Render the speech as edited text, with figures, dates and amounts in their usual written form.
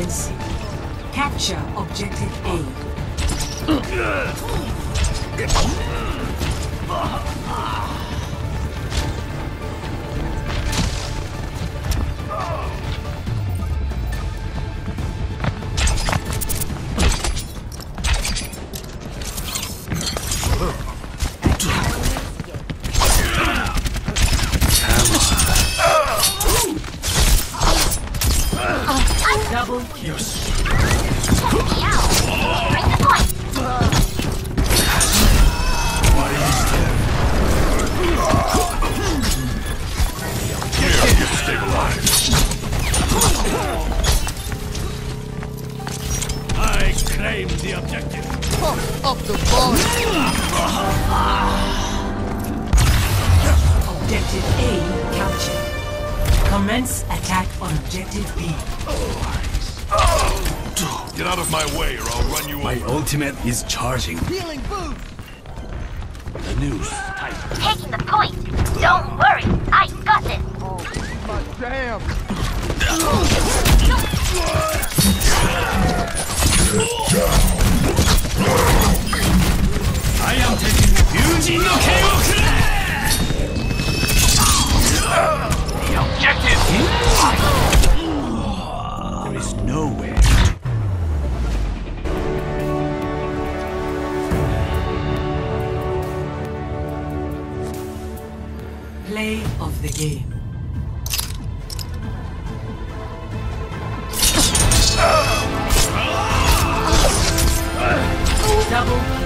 C. Capture objective A. Double kill. I claim the objective. Pump up the volume. Objective A captured. Commence attack on objective B. Get out of my way or I'll run you over. My ultimate is charging. Healing boost. The news. Taking the point. Don't worry, I got this. Oh, my damn. I am taking Yujin no Keioku! The objective! There is nowhere. Play of the game. Double